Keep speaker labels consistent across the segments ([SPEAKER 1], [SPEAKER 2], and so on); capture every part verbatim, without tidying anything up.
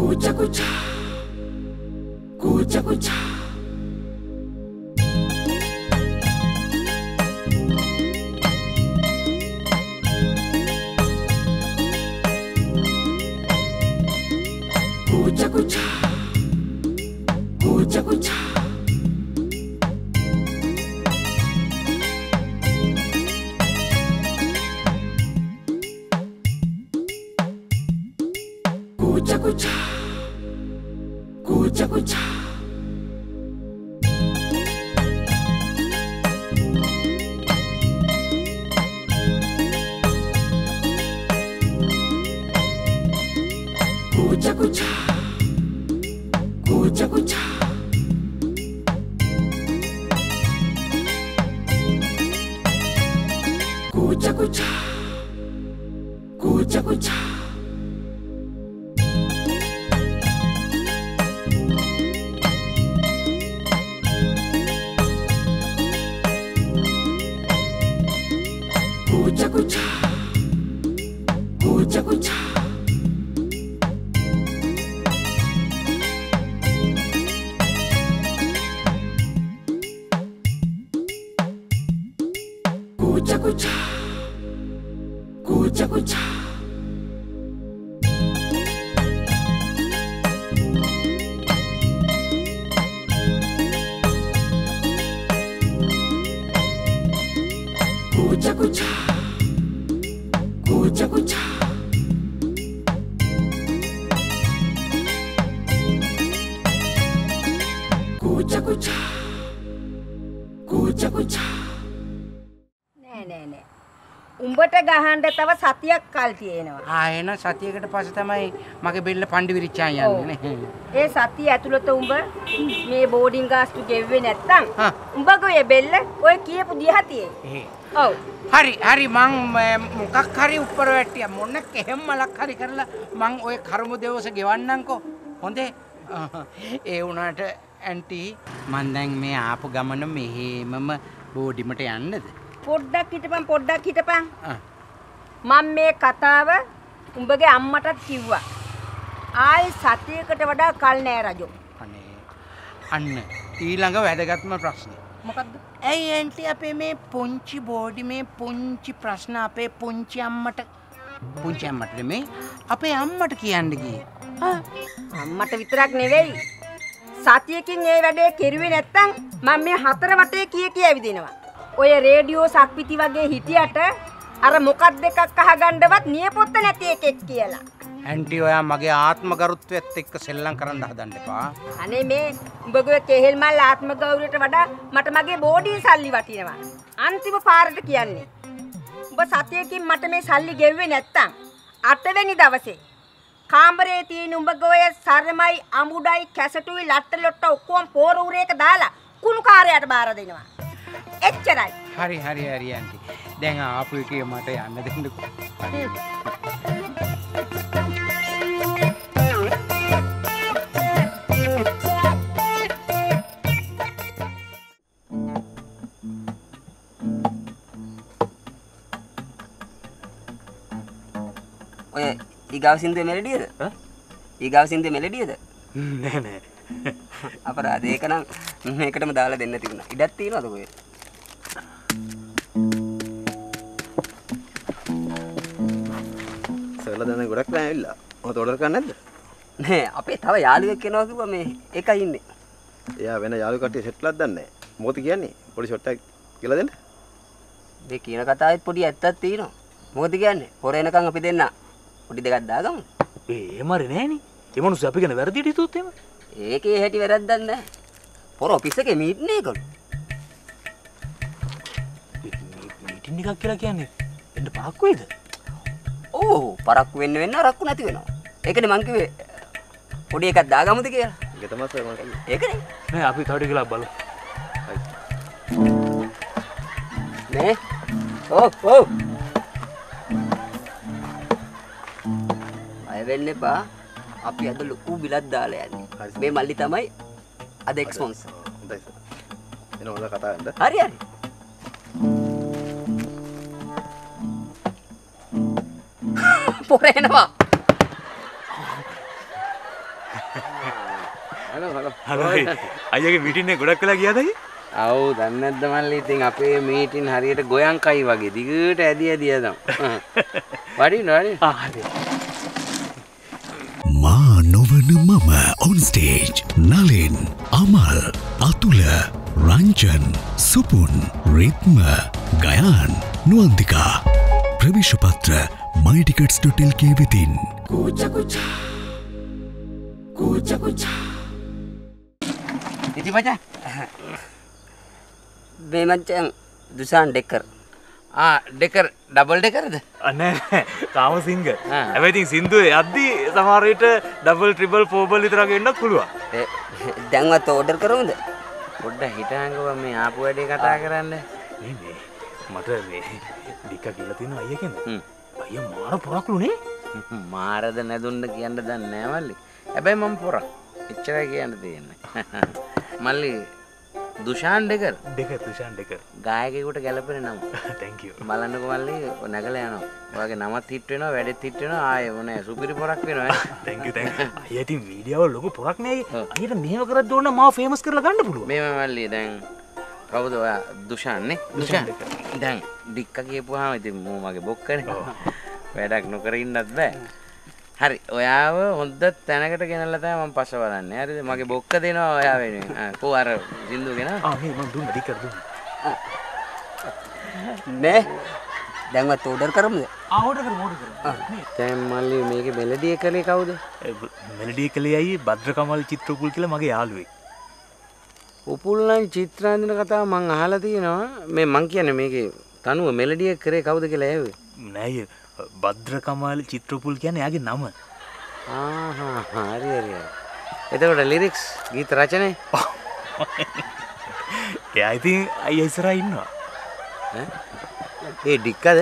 [SPEAKER 1] Kucha kucha, kucha kucha. Kucha kucha, kucha kucha. Kucha kucha, kucha kucha. Kucha kucha, kucha kucha. Kucha kucha, kucha kucha. Kucha kucha, kucha kucha. Kucha kucha, kucha kucha. Kucha kucha, kucha kucha. Kucha kucha, kucha kucha.
[SPEAKER 2] නෑ නෑ නෑ. උඹට ගහන්න තව සතියක් කල් තියෙනවා.
[SPEAKER 3] ආ එන සතියකට පස්සේ තමයි මගේ බෙල්ල පණ්ඩි විරිච්චා යන්නේ නේ.
[SPEAKER 2] ඒ සතිය ඇතුළත උඹ මේ බෝඩින් ගාස්තු ගෙව්වේ නැත්තම්
[SPEAKER 3] හා.
[SPEAKER 2] උඹගේ බෙල්ල ඔය කියපු දිහතියේ.
[SPEAKER 3] එහෙ.
[SPEAKER 2] ඔව්.
[SPEAKER 3] හරි හරි මං මොකක් හරි උඩර වැට්ටියා මොන කෙහෙම් මලක් හරි කරලා මං ඔය කර්ම දවස ගෙවන්නම්කෝ. හොඳේ. ඒ වුණාට ඇන්ටි මං දැන් මේ ආපු ගමන මෙහෙමම බෝඩිමට යන්නද?
[SPEAKER 2] පොඩ්ඩක් හිටපන් පොඩ්ඩක් හිටපන්. මම මේ කතාව උඹගේ අම්මටත් කිව්වා. ආයි සතියකට වඩා කල් නෑ රජෝ.
[SPEAKER 3] අනේ අන්න ඊළඟ වැදගත්ම ප්‍රශ්නේ.
[SPEAKER 2] මොකද්ද?
[SPEAKER 3] ඇයි ඇන්ටි අපේ මේ පුංචි බෝඩි මේ පුංචි ප්‍රශ්න අපේ පුංචි අම්මට පුංචි අම්මට නෙමෙයි අපේ අම්මට කියන්න ගියේ.
[SPEAKER 2] අම්මට විතරක් නෙවෙයි. සතියකින් ඒ වැඩේ කෙරුවේ නැත්තම් මම මේ හතර වටේ කිය කිය ඇවිදිනවා. ඔය රේඩියෝ සක්විති වගේ හිටියට අර මොකක් දෙකක් අහගන්නවත් නියපොත්ත නැති එකෙක් කියලා.
[SPEAKER 3] ඇන්ටි ඔයා මගේ ආත්ම ගරුත්වයත් එක්ක සෙල්ලම් කරන්න හදන්න එපා.
[SPEAKER 2] අනේ මේ උඹගේ කෙහෙල් මල් ආත්ම ගෞරවයට වඩා මට මගේ බෝඩින් සල්ලි වටිනවා. අන්තිම පාරට කියන්නේ. උඹ සතියකින් මට මේ සල්ලි ගෙව්වේ නැත්තම් අටවෙනි දවසේ කාමරේ තියෙන උඹගේ ඔය සරමයි අමුඩයි කැසටුයි ලට්ට ලොට්ට ඔක්කොම පෝර උරේක දාලා කුණු කාර්යයට බාර දෙනවා. එච්චරයි.
[SPEAKER 3] හරි හරි හරි ඇන්ටි. දැන් ආපු එකේ මට යන්න දෙන්නකෝ.
[SPEAKER 4] ඔය ඊගාව සින්දුවේ මෙලඩියද? හ්ම්? ඊගාව සින්දුවේ මෙලඩියද?
[SPEAKER 5] නෑ නෑ.
[SPEAKER 4] අපරාධ ඒක නම් මේකටම දාලා දෙන්න තිබුණා. ඉඩක් තියනවද ඔය?
[SPEAKER 5] සර්ලා දැන් ගොඩක් නෑ ඇවිල්ලා. මොකද ඕඩර් කරන්නේ නැද්ද?
[SPEAKER 4] නෑ අපේ තව යාළුවෙක් එනවා කිව්වා මේ එකයි ඉන්නේ.
[SPEAKER 5] එයා වෙන යාළු කට්ටිය සෙට්ලක් දන්නේ නෑ. මොකද කියන්නේ? පොඩි ෂොට් එකක් කියලා දෙන්න.
[SPEAKER 4] මේ කියන කතාවෙත් පොඩි ඇත්තක් තියෙනවා. මොකද කියන්නේ? පොර එනකන් අපි දෙන්න පොඩි දෙකක් දාගමු.
[SPEAKER 5] ඒ මරේ නෑනේ. ඒ මිනිස්සු අපි ගැන වැරදිට හිතුවොත් එහෙම.
[SPEAKER 4] ඒකේ හැටි වැරද්දක් නෑ. පොර ඔෆිස් එකේ මීටින් එකලු.
[SPEAKER 5] මීටින් එකක් කියලා කියන්නේ එන්න පාක් වේද?
[SPEAKER 4] ඕ පරක්කු වෙන්න වෙන්න අරක්කු නැති වෙනවා. ඒකනේ මං කිව්වේ පොඩි එකක් දාගමුද කියලා.
[SPEAKER 5] ඒක තමයි සර් මම කිව්වේ.
[SPEAKER 4] ඒකනේ.
[SPEAKER 5] නෑ අපි තව ටික බලමු.
[SPEAKER 4] නේ? ඔව් ඔව්. අය වෙන්න එපා. අපි අද ලොකු බිලක් දාලා යන්නේ. මේ මල්ලි තමයි අද එක්ස්පොන්සර්.
[SPEAKER 5] හොඳයි සර්. එන හොඳ කතා කරන්න.
[SPEAKER 4] හරි හරි. පොර එනවා. Hello hello.
[SPEAKER 6] හලෝ අයියාගේ මීටින් එක ගොඩක් වෙලා ගියාද අයියා?
[SPEAKER 3] ආව් දන්නේ නැද්ද මල්ලි ඉතින් අපේ මීටින් හරියට ගොයන්කයි වගේ දිගට ඇදි ඇදි යදම්. වඩින්න වඩින්න.
[SPEAKER 6] ආ හරි.
[SPEAKER 7] මා නොවන මම on stage Nalin Amal Athula Ranjan Supun රිත්ම Gayan නුවන්තිකා ප්‍රවිශපත්‍ර mytickets.lk වෙතින්
[SPEAKER 1] Kucha kucha. Kucha kucha.
[SPEAKER 3] ඉතින් මචං
[SPEAKER 4] මේ මචං දුසාන් ඩෙකර්.
[SPEAKER 3] ආ ඩෙකර් ඩබල් ඩෙකර්ද?
[SPEAKER 6] නෑ කාම සිංග. හැබැයි ඉතින් සින්දුවේ යද්දී සමහර විට ඩබල් ට්‍රිපල් ෆෝබල් විතර වගේ එන්නත් පුළුවන්.
[SPEAKER 4] ඒ දැන්වත් ඕඩර් කරමුද?
[SPEAKER 3] පොඩ්ඩක් හිටාංගව මේ ආපු වැඩේ කතා කරන්න.
[SPEAKER 6] මේ මේ මට මේ ඩික්ක කියලා තියෙනවා අයියා කියන්නේ. අයියා මාර පොරක්ලුනේ.
[SPEAKER 3] මාරද නැදුන්න කියන්න දන්නේ නෑ මල්ලි. හැබැයි මම පොරක්. එච්චරයි කියන්න තියෙන්නේ. මල්ලි Dushan Decker.
[SPEAKER 6] Decker Dushan Decker.
[SPEAKER 3] ගායකයෙකුට ගැලපෙන නම.
[SPEAKER 6] thank you.
[SPEAKER 3] බලන්නකෝ මල්ලි නැගලා යනවා. ඔයාගේ නමත් හිට වෙනවා, වැඩෙත් හිට වෙනවා. ආයේ මොනේ සුපිරි පොරක් වෙනවා.
[SPEAKER 6] thank you thank you. අයියා ඉතින් වීඩියෝ වල ලොකු පොරක් නේ අයියා. අයියට මෙහෙම කරද්දී ඕන මාව ෆේමස් කරලා ගන්න පුළුවන්.
[SPEAKER 3] මේ මල්ලි දැන් කවුද ඔයා දුෂාන් නේ? දුෂාන්. දැන් ඩික්ක කියපුවාම ඉතින් මෝ මගේ බොක්කනේ. වැඩක් නොකර ඉන්නත් බෑ. හරි ඔයාව හොඳ තැනකට ගෙනල්ලා තමයි මම පස්ස බලන්නේ. හරිද? මගේ බොක්ක දෙනවා ඔයා වෙනුවෙන්. ආ කෝ අර සින්දු ගෙනා.
[SPEAKER 6] ආ මේ මම දුන්නා ඩික්කර් දුන්නා.
[SPEAKER 4] නේ දැන්වත් ඕඩර් කරමුද?
[SPEAKER 6] ආ ඕඩර් කරමු ඕඩර් කරමු.
[SPEAKER 3] දැන් මල්ලි මේකේ මෙලඩි එකලේ කවුද?
[SPEAKER 6] මෙලඩි එකලේ අයියේ භද්‍රකමල් චිත්‍රපුල් කියලා මගේ යාළුවෙක්.
[SPEAKER 3] උපුල් නම් චිත්‍රාන්දින කතාව මං අහලා තියෙනවා. මේ මං කියන්නේ මේකේ තනුව මෙලඩි එක කරේ කවුද කියලා ඇහුවේ.
[SPEAKER 6] නෑ භද්‍රකමල් චිත්‍රපුල් කියන්නේ එයාගේ නම.
[SPEAKER 3] ආහා හරි හරි හරි. එතකොට ලිරික්ස් ගීත රචනයේ
[SPEAKER 6] එයා ඉතින් අයියා ඉස්සරහා ඉන්නවා.
[SPEAKER 3] ඈ ඒ ඩික්කද?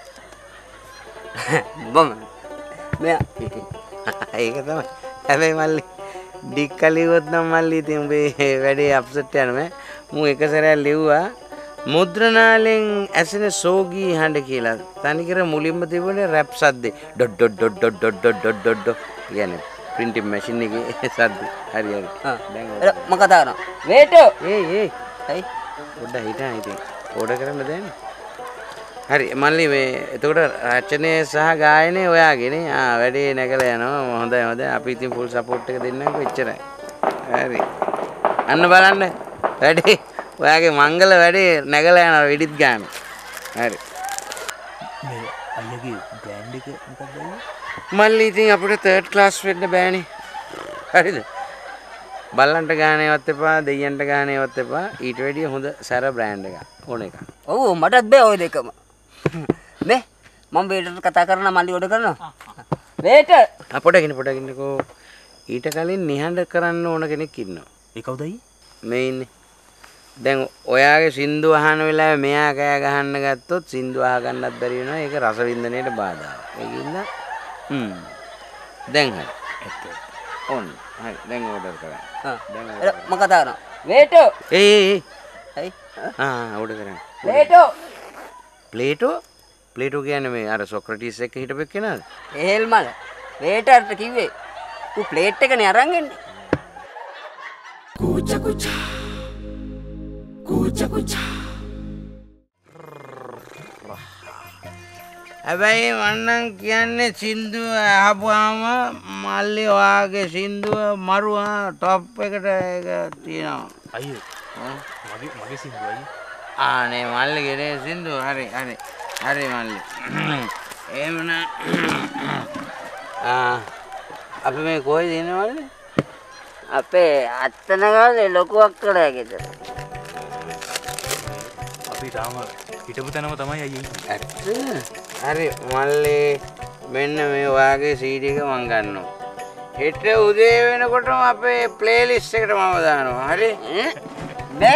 [SPEAKER 4] බොම මෙයා
[SPEAKER 3] ඒක තමයි. හැබැයි මල්ලි ඩික්ක ලිව්වොත් නම් මල්ලි ඉතින් උඹේ වැඩේ අප්සෙට් යනවා. මූ එක සැරයක් ලිව්වා මුද්‍රණාලෙන් ඇසෙන සෝගී හඬ කියලා. තනිකර මුලින්ම තිබුණේ රැප් සද්දේ. ඩොඩ් ඩොඩ් ඩොඩ් ඩොඩ් ඩොඩ් ඩොඩ් ඩොඩ් ඩොඩ් කියන්නේ printing machine එකේ සද්ද. හරි හරි.
[SPEAKER 4] දැන් මම කතා කරනවා. වේට්
[SPEAKER 3] ඒයි ඒයි.
[SPEAKER 4] හයි.
[SPEAKER 3] පොඩ්ඩක් හිටා ඉතින්. ඕඩර් කරන්න දෙන්නේ. හරි මල්ලි මේ එතකොට රචනය සහ ගායනය ඔයාගේනේ. ආ වැඩේ නැගලා යනවා. හොඳයි හොඳයි. අපි ඉතින් full support එක දෙන්නම්කෝ එච්චරයි. හරි. අන්න බලන්න. වැඩේ ඔයාගේ මංගල වැඩේ නැගලා යනවා වෙඩිත් ගන්න. හරි.
[SPEAKER 6] මේ අයියාගේ බ්‍රෑන්ඩ් එක මොකක්ද අයියා?
[SPEAKER 3] මල්ලි ඉතින් අපිට තර්ඩ් ක්ලාස් වෙන්න බෑනේ. හරිද? බල්ලන්ට ගානේවත් එපා, දෙයියන්ට ගානේවත් එපා. ඊට වැඩිය හොඳ සැර බ්‍රෑන්ඩ් එකක් ඕන එකක්.
[SPEAKER 4] ඔව් මටත් බෑ ඔය දෙකම. මේ මම වේටර් කතා කරනවා මල්ලි ඕඩර් කරනවා. වේටර්
[SPEAKER 3] ආ පොඩකින් පොඩකින්කෝ ඊට කලින් නිහඬ කරන්න ඕන කෙනෙක් ඉන්නවා.
[SPEAKER 6] ඒ කවුද අයියා?
[SPEAKER 3] මේ ඉන්නේ. දැන් ඔයාගේ සින්දු අහන වෙලාවේ මෙයා කෑ ගහන්න ගත්තොත් සින්දු අහ ගන්නත් බැරි වෙනවා. ඒක රස වින්දනයේට බාධාවක්. ඒකින්ද හ්ම් දැන් හරි.
[SPEAKER 6] ඇත්ත.
[SPEAKER 3] ඕන්න. හරි දැන් ඕඩර් කරන්න.
[SPEAKER 4] හා
[SPEAKER 3] දැන්
[SPEAKER 4] මම කතා කරනවා. වේට්
[SPEAKER 3] ඒ ඒ
[SPEAKER 4] හයි.
[SPEAKER 3] ආ ඕඩර් කරන්න.
[SPEAKER 4] වේට්
[SPEAKER 3] ප්ලේටෝ ප්ලේටෝ කියන්නේ මේ අර සොක්‍රටිස් එක්ක හිටපෙක් කෙනාද?
[SPEAKER 4] එහෙල් මල වේටර්ට කිව්වේ ඌ ප්ලේට් එකනේ අරන් එන්නේ.
[SPEAKER 1] Kucha kucha. Kucha kucha.
[SPEAKER 3] හැබැයි මන්නම් කියන්නේ සින්දුව අහපුවාම මල්ලි ඔයාගේ සින්දුව මරුවා টොප් එකට ඒක තියෙනවා.
[SPEAKER 6] අයියෝ මගේ මගේ සින්දුව අයියා.
[SPEAKER 3] ආ නේ මල්ලිගේ නේ සින්දුව හරි හරි හරි මල්ලි. එහෙමනම් ආ අපි මේ කොහෙද ඉන්නේ මල්ලි?
[SPEAKER 4] අපේ අත්තන ගාලේ ලොකු අක්කලා ගෙදර.
[SPEAKER 6] අපි තාම හිටපු තැනම තමයි අයියා ඉන්නේ.
[SPEAKER 3] හරි මල්ලි මෙන්න මේ ඔයාගේ සීඩි එක මං ගන්නවා. හෙට උදේ වෙනකොටම අපේ ප්ලේලිස්ට් එකට මම දානවා. හරි?
[SPEAKER 4] මේ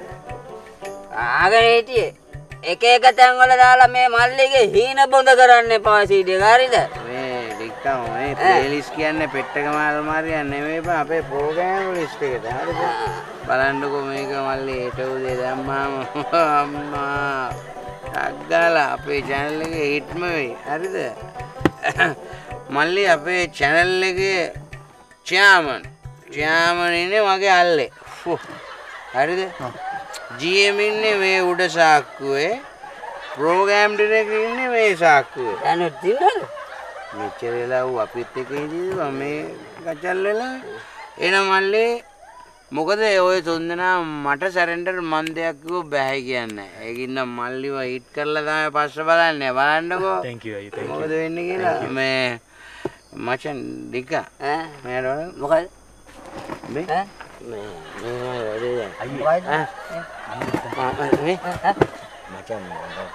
[SPEAKER 4] ආගෙන හිටියේ එක එක තැන් වල දාලා මේ මල්ලිගේ හීන බොඳ කරන්න එපා සීඩි එක. හරිද?
[SPEAKER 3] මේ ඩික්කම මේ ප්ලේලිස්ට් කියන්නේ පෙට්ටකම අල්මාරියක් නෙමෙයි බං අපේ ප්‍රෝග්‍රෑම් ලිස්ට් එකට. හරිද? බලන්නකෝ මේක මල්ලි හෙට උදේ දැම්මාම අම්මා අග්ගාලා අපේ channel එකේ හිට්ම වෙයි. හරිද? මල්ලි අපේ channel එකේ චාමන් චාමන් ඉන්නේ මගේ අල්ලේ. හරිද? ජී එම් ඉන්නේ මේ උඩ සාක්කුවේ. ප්‍රෝග්‍රෑම් ඩිරෙක්ටර් ඉන්නේ මේ සාක්කුවේ.
[SPEAKER 4] දැනුත් දිනවද?
[SPEAKER 3] මෙච්චර වෙලා ඌ අපිත් එක්ක ඉඳීවා මේ කචල් වෙලා. එන මල්ලේ මොකද ඔය තුන්දෙනා මට සරෙන්ඩර් මන් දෙයක් කිව්ව බෑ කියන්නේ. ඒකින්ද මල්ලිව හිට් කරලා තමයි පස්ස බලන්නේ. බලන්නකෝ.
[SPEAKER 6] thank you අයියා thank you.
[SPEAKER 3] මොකද වෙන්නේ කියලා. මේ මචන් ඩික
[SPEAKER 4] ඈ
[SPEAKER 3] මම
[SPEAKER 4] මොකද?
[SPEAKER 3] මේ
[SPEAKER 4] ඈ
[SPEAKER 3] මේ මේ වැඩේ
[SPEAKER 4] අයියා
[SPEAKER 3] ඈ මේ
[SPEAKER 4] මචං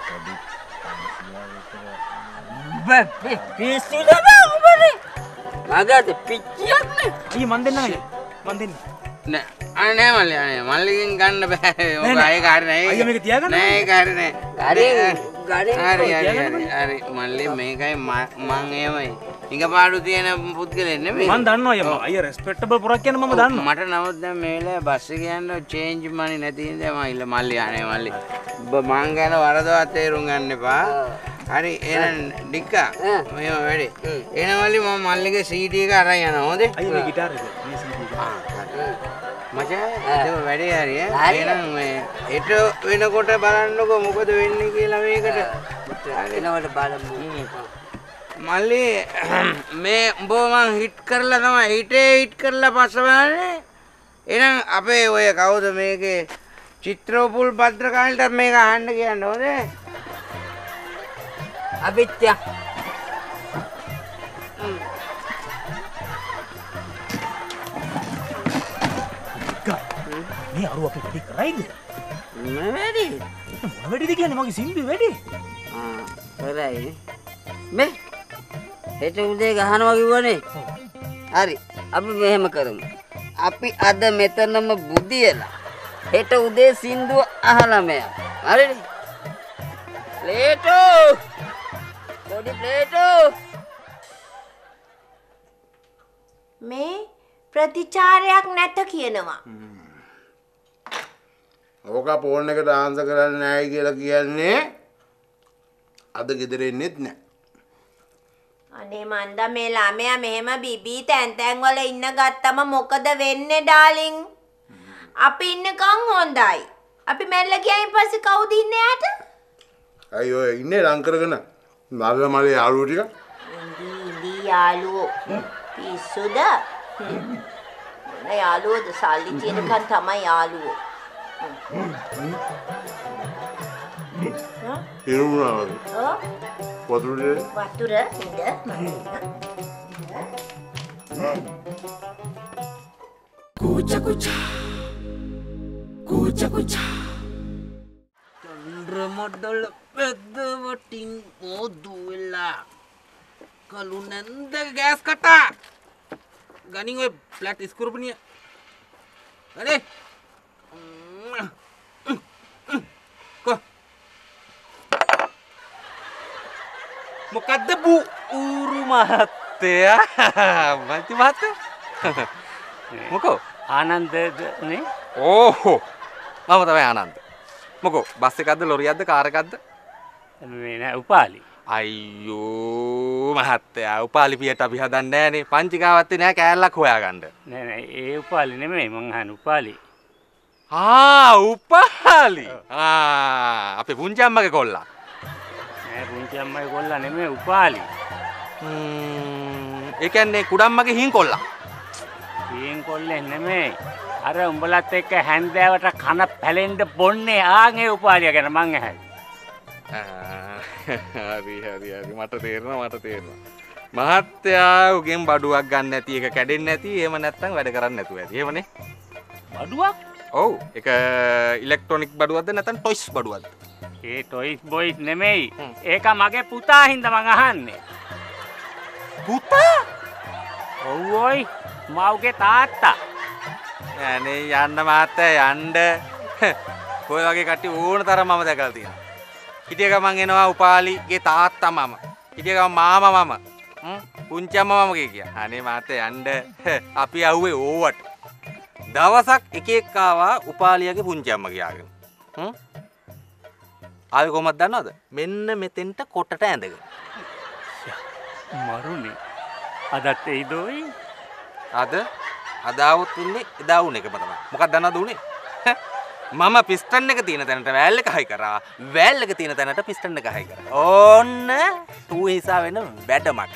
[SPEAKER 4] බබ්බේ පිස්සුද බබ්බේ මගට පිච්චියක් නේ.
[SPEAKER 6] අයියා මන් දෙන්නම් අයියා. මන් දෙන්න.
[SPEAKER 3] නෑ අනේ මල්ලි අනේ මල්ලිගෙන් ගන්න බෑ. ඔක ඒක හරි නෑ.
[SPEAKER 6] අයියා මේක තියාගන්න.
[SPEAKER 3] නෑ ඒක හරි නෑ.
[SPEAKER 4] හරි ගානේ
[SPEAKER 3] හරි හරි හරි හරි මල්ලි මේකයි මං එහෙමයි. ඉඟපාඩු තියෙන පුද්ගලෙක් නෙමෙයි.
[SPEAKER 6] මන් දන්නවා අයියා. අයියා රෙස්පෙක්ටබල් පුරක් කියන මම දන්නවා.
[SPEAKER 3] මට නමුත් දැන් මේ වෙලාවේ බස් එකේ යන්න චේන්ජ් මනි නැති හින්දා මම ඉල්ල මල්ලි අනේ මල්ලි. ඔබ මං ගැන වරදවත් තේරුම් ගන්න එපා. හරි එහෙනම් ඩික්කා මෙහෙම වැඩේ. එහෙනම් මල්ලි මම මල්ලිගේ සීඩී එක අරන් යනවා හොඳේ?
[SPEAKER 6] අයියා මේ ගිටාර එක මේ සීඩී එක.
[SPEAKER 3] මචං ඒක වැඩේ හරි ඈ. එහෙනම් මේ හෙට වෙනකොට බලන්නකෝ මොකද වෙන්නේ කියලා මේකට.
[SPEAKER 4] එනවට බලමු.
[SPEAKER 3] මල්ලි මේ උඹ මං හිට් කරලා තමයි හිටේ හිට් කරලා පස්ස බලන්නේ. එහෙනම් අපේ ඔය කවුද මේකේ චිත්‍රෝපුල් භද්‍රකාලට මේක අහන්න කියන්න ඕනේ.
[SPEAKER 4] අවිත්‍ය
[SPEAKER 6] මේ අරුව අපි වැඩි කරයිද?
[SPEAKER 4] මේ වැඩි
[SPEAKER 6] මොන වැඩිද කියන්නේ මගේ සින්දුවේ වැඩි?
[SPEAKER 4] ආ කරයි මේ හෙට උදේ ගහනවා කිව්වනේ. හරි අපි මෙහෙම කරමු. අපි අද මෙතනම බුදියලා හෙට උදේ සින්දුව අහලා මෙයා. හරිද? ප්ලේටෝ පොඩි ප්ලේටෝ
[SPEAKER 8] මේ ප්‍රතිචාරයක් නැත කියනවා.
[SPEAKER 9] ඕක ෆෝන් එකට ආන්සර් කරන්නේ නැහැ කියලා කියන්නේ අද ගෙදර එන්නෙත් නැහැ.
[SPEAKER 8] අනේ මන්දා මේ ළමයා මෙහෙම බිබී තැන් තැන් වල ඉන්න ගත්තම මොකද වෙන්නේ ඩාලින්? අපි ඉන්නකම් හොඳයි. අපි මැල්ල ගියායින් පස්සේ කවුද ඉන්නේ යාට?
[SPEAKER 9] අයි ඔය ඉන්නේ ලං කරගෙන මගේ මලේ යාළුවෝ ටික.
[SPEAKER 8] ඉන්දි ඉන්දි යාළුවෝ. පිස්සුද? මොන යාළුවෝද? සල්ලි තියෙනකන් තමයි යාළුවෝ.
[SPEAKER 9] ඉරුණා
[SPEAKER 8] ඔව්.
[SPEAKER 9] වතුරේ
[SPEAKER 8] වතුර ඉඳ
[SPEAKER 1] Kucha kucha. Kucha kucha.
[SPEAKER 3] Chandra model පෙද්ද වටින් පොදු වෙලා කලු නැන්ද ගෑස් කටා ගනින් ඔය ෆ්ලැට් ස්ක්‍රූප්නිය අනේ කො
[SPEAKER 6] මොකද්ද බූ ඌරු මහත්තයා? මන්ති මහත්තයා මොකෝ
[SPEAKER 10] ආනන්දද නේ?
[SPEAKER 6] ඕහෝ මම තමයි ආනන්ද. මොකෝ බස් එකක්ද ලොරියක්ද කාර් එකක්ද?
[SPEAKER 10] මේ නෑ උපාලි.
[SPEAKER 6] අයියෝ මහත්තයා උපාලි පියට අපි හදන්නේ නෑනේ. පංචිකාවත් නෑ කෑල්ලක් හොයාගන්න.
[SPEAKER 10] නෑ නෑ ඒ උපාලි නෙමෙයි මං අහන උපාලි.
[SPEAKER 6] ආ උපාලි. ආ අපේ පුංචි අම්මගේ කොල්ලා.
[SPEAKER 10] නෑ පුංචි අම්මගේ කොල්ලා නෙමෙයි උපාලි.
[SPEAKER 6] ම්ම් ඒ කියන්නේ කුඩම්මගේ හින් කොල්ලා.
[SPEAKER 10] හින් කොල්ලේ නෙමෙයි. අර උඹලත් එක්ක හැන්දෑවට කන පැලෙන්න බොන්නේ ආන් ඒ උපාලිය ගැන මං අහයි.
[SPEAKER 6] හරි හරි හරි මට තේරෙනවා මට තේරෙනවා. මහත්තයා උගෙන් බඩුවක් ගන්න නැති එක කැඩෙන්නේ නැති එහෙම නැත්තම් වැඩ කරන්නේ නැතුව ඇති. එහෙමනේ.
[SPEAKER 10] බඩුවක්?
[SPEAKER 6] ඔව්. ඒක ඉලෙක්ට්‍රොනික බඩුවක්ද නැත්නම් ටොයිස් බඩුවක්ද?
[SPEAKER 10] ඒ ටොයිස් බොයිස් නෙමෙයි. ඒක මගේ පුතා හින්දා මං අහන්නේ.
[SPEAKER 6] පුතා?
[SPEAKER 10] ඔව් ඔයි. මව්ගේ තාත්තා.
[SPEAKER 6] අනේ යන්න මහත්තයා යන්න. ඔය වගේ කට්ටිය ඕන තරම් මම දැකලා තියෙනවා. හිටිය ගමන් එනවා උපාලිගේ තාත්තා මම. හිටිය ගමන් මාමා මම. හ්ම් පුංචි අම්මා මම කිය. අනේ මහත්තයා යන්න. අපි ආවේ ඕවට. දවසක් එක එක ආවා උපාලියාගේ පුංචි අම්මා කියාගෙන. හ්ම් ආවේ කොහමද දන්නවද? මෙන්න මෙතෙන්ට කොටට ඇඳගෙන.
[SPEAKER 10] මරුනේ. අදත් එයිදෝයි.
[SPEAKER 6] අද අදාවුත් උන්නේ එදා වුණ එකම තමයි. මොකක්ද දන්නවද උනේ? මම පිස්ටන් එක තියෙන තැනට වෑල් එක හයි කරා. වෑල් එක තියෙන තැනට පිස්ටන් එක හයි කරා. ඕන්න ඌ හිසා වෙන වැඩ මට.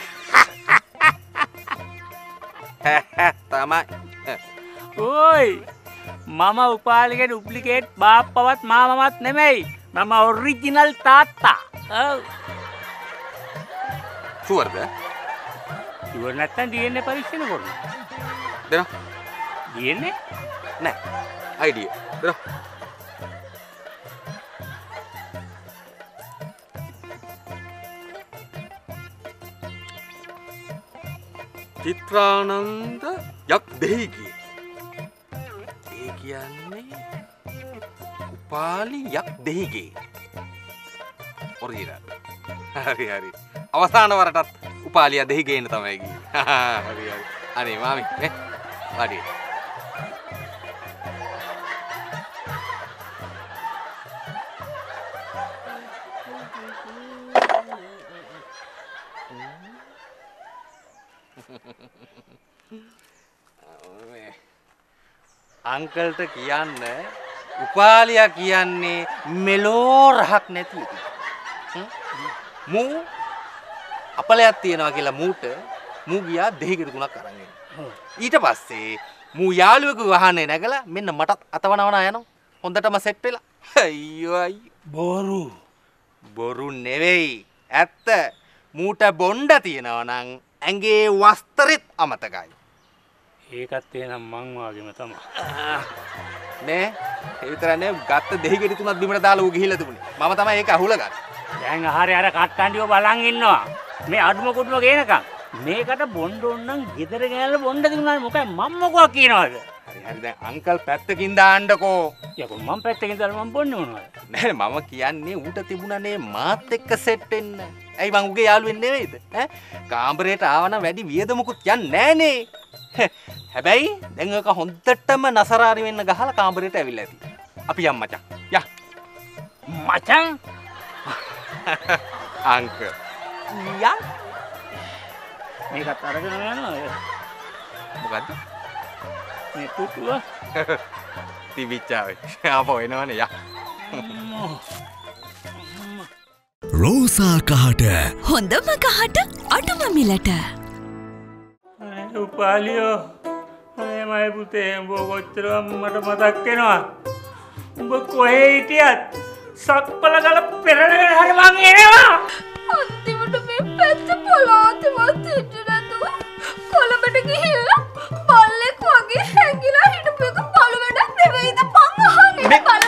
[SPEAKER 6] තමයි.
[SPEAKER 10] ඕයි මම උපාලිගේ ඩුප්ලිකේට් බාප්පවත් මාමවත් නෙමෙයි. මම ඔරිජිනල් තාත්තා. ඔව්.
[SPEAKER 6] ෂුවර්ද?
[SPEAKER 10] ෂුවර් නැත්තම් ඩී එන් ඒ පරීක්ෂණ කරමු.
[SPEAKER 6] දෙන්න.
[SPEAKER 10] ඩී එන් ඒ?
[SPEAKER 6] නෑ. අයිඩිය. දෙන්න. චිත්‍රානන්ද යක් දෙහිගේ. ඒ කියන්නේ උපාලි යක් දෙහිගේ. ඔරිජිනල්. හරි හරි. අවසාන වරටත් උපාලිය දෙහිගේන තමයි ගියේ. හරි හරි. අනේ මාමි නේ. හරි. අංකල්ට කියන්න උපාලියා කියන්නේ මෙලෝ රහක් නැති එක. මූ අපලයක් තියනවා කියලා මූට මූ ගියා දෙහිකට තුනක් අරන් එන්න. ඊට පස්සේ මූ යාළුවෙකු වහන්නේ නැගලා මෙන්න මටත් අතවනවනා යනවා. හොඳටම සෙට් වෙලා. අයියෝ අයියෝ. බොරු. බොරු නෙවෙයි. ඇත්ත. මූට බොණ්ඩ තියනවා නම් ඇඟේ වස්ත්‍රෙත් අමතකයි.
[SPEAKER 10] ඒකත් එහෙනම් මං වාගේම තමයි.
[SPEAKER 6] නේ ඒ විතර නේ ගත්ත දෙහිගෙඩි තුනක් බිමට දාලා ඌ ගිහිල්ලා තිබුණේ. මම තමයි ඒක අහුල ගන්න.
[SPEAKER 10] දැන් ආහාරය අර කට්ටන්ඩියෝ බලන් ඉන්නවා. මේ අඩුම කුඩුම ගේනකම්. මේකට බොණ්ඩ ඕන නම් ගෙදර ගෑනලා බොණ්ඩ දිනුනා මොකයි මම මොකක් කියනවද?
[SPEAKER 6] හරි හරි දැන් අංකල් පැත්තකින් දාන්නකෝ.
[SPEAKER 10] යකෝ මම පැත්තකින් දාලා මම බොන්නේ මොනවද?
[SPEAKER 6] නෑ මම කියන්නේ ඌට තිබුණනේ මාත් එක්ක සෙට් වෙන්න. ඇයි මං උගේ යාළුවෙන් නෙවෙයිද? ඈ කාමරේට ආවනම් වැඩි වියදමකුත් යන්නේ නෑනේ. හැබැයි දැන් ඔක හොඳටම නසරාරි වෙන්න ගහලා කාමරේට ඇවිල්ලා ඇති. අපි යම් මචං. යා.
[SPEAKER 10] මචං
[SPEAKER 6] අංක. යා.
[SPEAKER 10] මේකත් අරගෙන යනවා.
[SPEAKER 6] මොකද්ද?
[SPEAKER 10] මේ පුතුව
[SPEAKER 6] තිබිච්චාවේ. ආපහු එනවනේ යා.
[SPEAKER 7] රෝසා කහට
[SPEAKER 11] හොඳම කහට අඩුම මිලට.
[SPEAKER 10] උපාලියෝ අනේ මයි පුතේ උඹ කොච්චර මට මතක් වෙනවා. උඹ කොහේ හිටියත් සක්පල ගල පෙරලගෙන හරි මං එනවා.
[SPEAKER 12] අන්තිමට මේ පැත්ත පොළොවටවත් හිටියේ නැතුව කොළඹට ගිහිල්ලා බල්ලෙක් වගේ හැංගිලා හිටපු එක බලු වැඩක් නෙවෙයිද පං අහන්නේ.